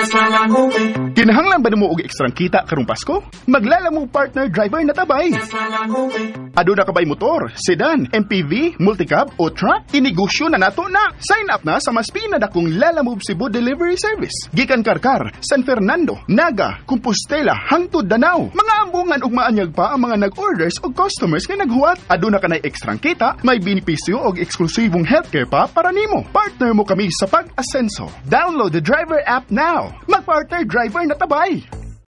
Kinahanglan ba mo og ekstrang kita karong Pasko? Maglalamove partner driver na tabay. Aduna ka ba'y motor, sedan, MPV, multicab o truck? Inegosyo na nato na. Sign up na sa mas pinadakong Lalamove Cebu Delivery Service. Gikan Karkar, San Fernando, Naga, Compostela, hangtod Danao. Mga ambungan ug maanyag pa ang mga nag-orders o customers nga naghuwat. Aduna ka na ekstrang kita, may benepisyo og eksklusibong healthcare pa para nimo. Partner mo kami sa pag-asenso. Download the driver app now. Mag-partner driver na tabay.